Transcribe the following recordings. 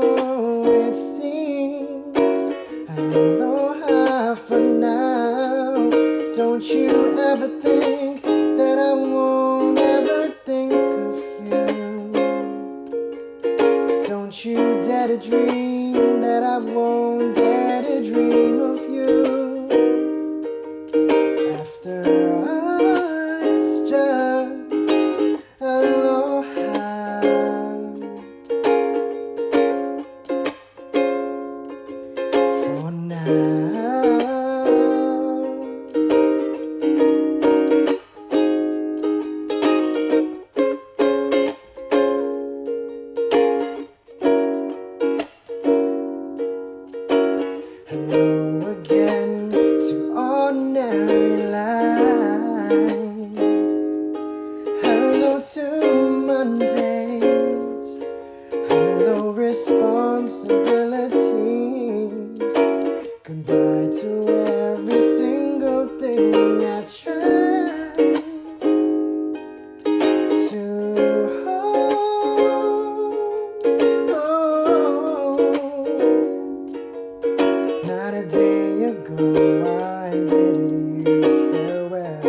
it seems I don't know how for now. Don't you ever think that I won't ever think of you. Don't you dare to dream that I won't dare to dream of you. After all, it's just aloha for now. Hello again to ordinary life. Hello to Mondays. Hello responsibilities. Goodbye to every single thing I tried to hold. Not a day ago I bid you farewell.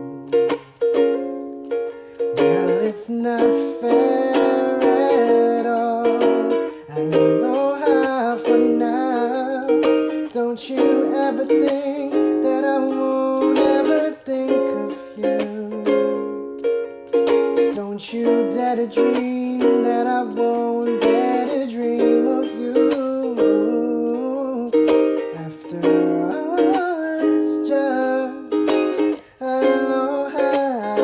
Well, it's not fair at all. I know how for now. Don't you ever think that I won't ever think of you. Don't you dare to dream that I won't dare to dream of you. After all, it's just aloha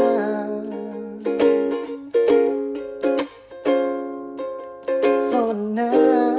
for now.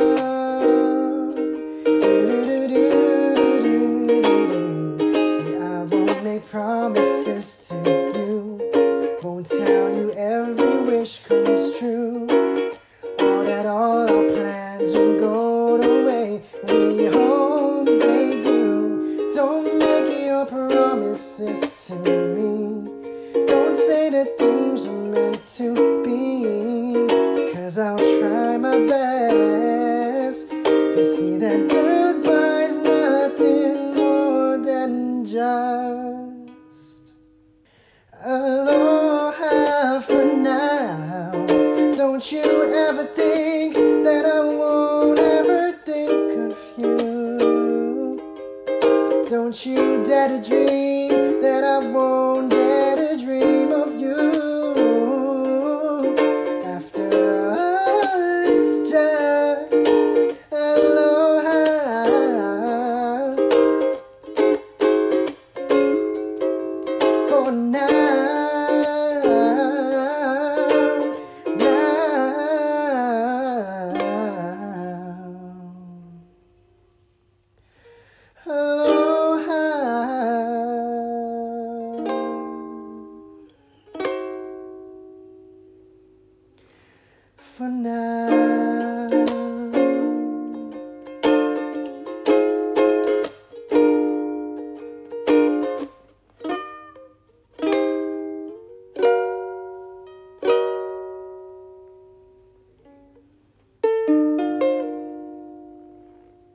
See, I won't make promises to you, won't tell you every wish comes true, or that all our plans will go the way we hope they do. Don't make your promises to me. Don't say that things are meant to be, 'cause I'll try my best to see that goodbye's nothing more than just aloha for now. Don't you ever think that I won't ever think of you. Don't you dare to dream that I won't dare to dream of you. After all, it's just aloha for now. Aloha for now.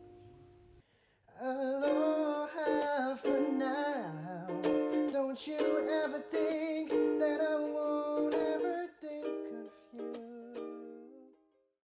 Aloha for now. Don't you